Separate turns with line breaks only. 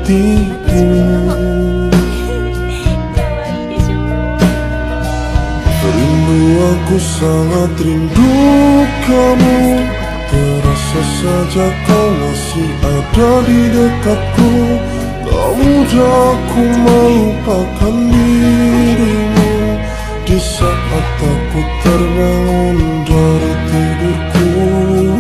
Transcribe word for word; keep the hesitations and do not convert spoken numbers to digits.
hatiku. Rindu, aku sangat rindu kamu. Terasa saja kau masih ada di dekatku. Tak mudah aku melupakan dirimu di saat aku terbangun dari tidur.